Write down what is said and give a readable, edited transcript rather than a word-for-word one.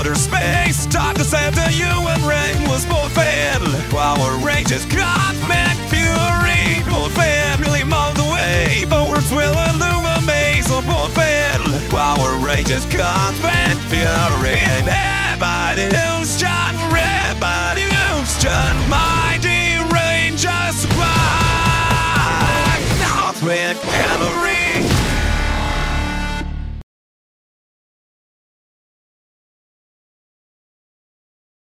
outer space. Time to save the human race was morphin. Power Rangers cosmic fury. Morphin really mowed the way. Forwards will illuminate. So morphin. Power Rangers cosmic fury. Everybody who's John. Everybody who's John. Mighty Rangers rock. Cosmic